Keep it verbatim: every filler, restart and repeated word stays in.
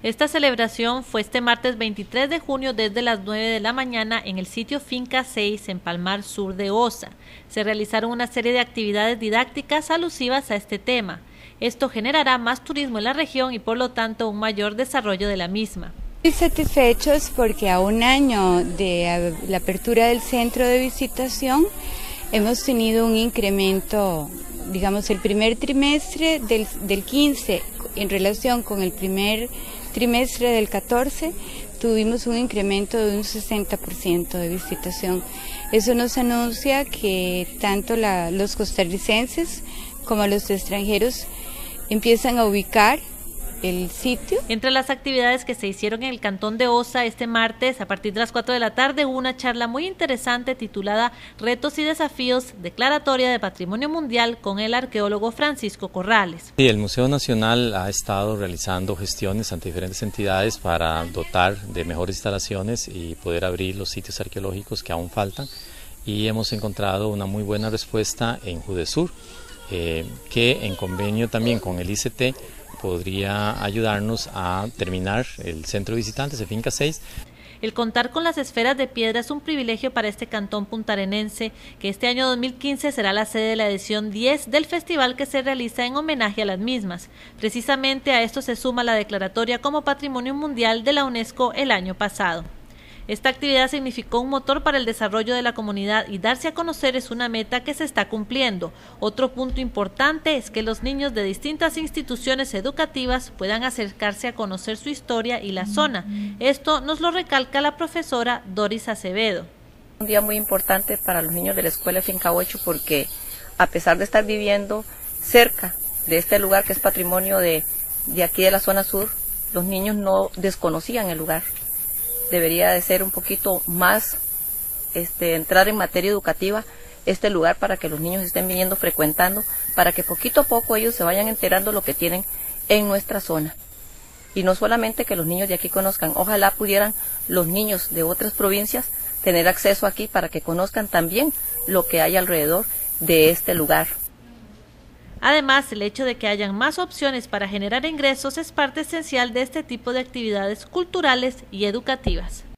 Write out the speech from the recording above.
Esta celebración fue este martes veintitrés de junio desde las nueve de la mañana en el sitio Finca seis en Palmar Sur de Osa. Se realizaron una serie de actividades didácticas alusivas a este tema. Esto generará más turismo en la región y por lo tanto un mayor desarrollo de la misma. Muy satisfechos porque a un año de la apertura del centro de visitación hemos tenido un incremento, digamos el primer trimestre del, del quince en relación con el primer trimestre del catorce, tuvimos un incremento de un sesenta por ciento de visitación. Eso nos anuncia que tanto la, los costarricenses como los extranjeros empiezan a ubicar el sitio. Entre las actividades que se hicieron en el cantón de Osa este martes, a partir de las cuatro de la tarde, hubo una charla muy interesante titulada Retos y Desafíos, Declaratoria de Patrimonio Mundial con el arqueólogo Francisco Corrales. Sí, el Museo Nacional ha estado realizando gestiones ante diferentes entidades para dotar de mejores instalaciones y poder abrir los sitios arqueológicos que aún faltan, y hemos encontrado una muy buena respuesta en Judesur, eh, que en convenio también con el I C T podría ayudarnos a terminar el centro de visitantes de Finca seis. El contar con las esferas de piedra es un privilegio para este cantón puntarenense, que este año dos mil quince será la sede de la edición diez del festival que se realiza en homenaje a las mismas. Precisamente a esto se suma la declaratoria como Patrimonio Mundial de la UNESCO el año pasado. Esta actividad significó un motor para el desarrollo de la comunidad y darse a conocer es una meta que se está cumpliendo. Otro punto importante es que los niños de distintas instituciones educativas puedan acercarse a conocer su historia y la zona. Esto nos lo recalca la profesora Doris Acevedo. Un día muy importante para los niños de la escuela Finca ocho porque a pesar de estar viviendo cerca de este lugar que es patrimonio de, de aquí de la zona sur, los niños no desconocían el lugar. Debería de ser un poquito más, este, entrar en materia educativa este lugar para que los niños estén viniendo frecuentando, para que poquito a poco ellos se vayan enterando lo que tienen en nuestra zona. Y no solamente que los niños de aquí conozcan, ojalá pudieran los niños de otras provincias tener acceso aquí para que conozcan también lo que hay alrededor de este lugar. Además, el hecho de que hayan más opciones para generar ingresos es parte esencial de este tipo de actividades culturales y educativas.